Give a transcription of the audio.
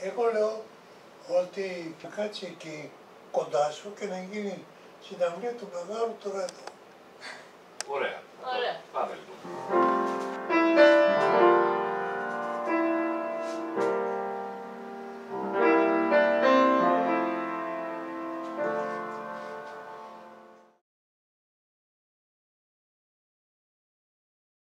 Εγώ λέω ότι θα κάτσει εκεί κοντά σου και να γίνει συναυλία του Παγάρου τώρα εδώ. Ωραία. Ωραία. Πάμε λοιπόν.